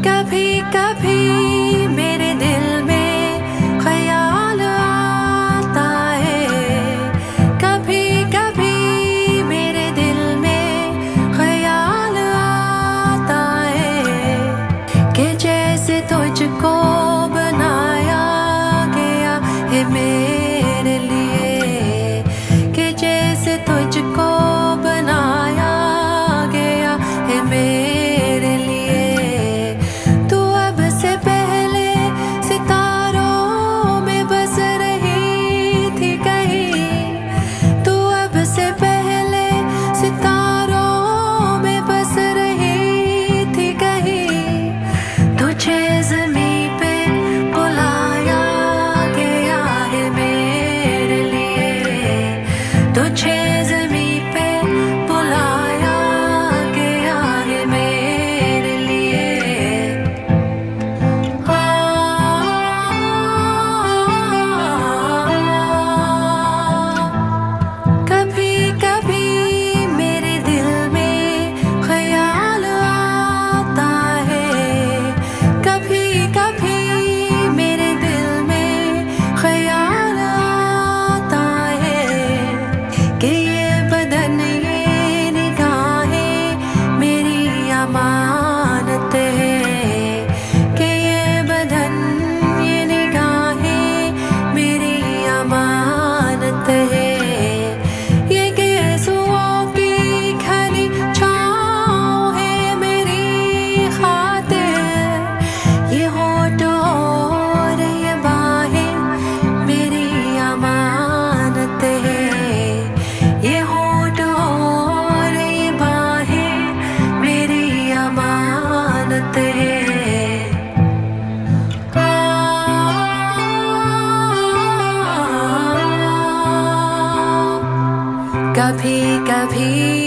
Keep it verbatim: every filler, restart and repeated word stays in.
कभी कभी मेरे दिल में ख्याल आता है, कभी कभी मेरे दिल में ख्याल आता है कि जैसे तुझको बनाया गया है मेरे लिए, कि जैसे तुझको बनाया गया है मेरे लिए। अमानत है कि ये बदन ये निगाहें मेरी अमानत है। ये गेसुओं की खली छाँव है मेरी खातिर, ये होठ और ये बाहें मेरी अमानत है। ये होठ और ये बाहें मेरी अमानत है। कभी कभी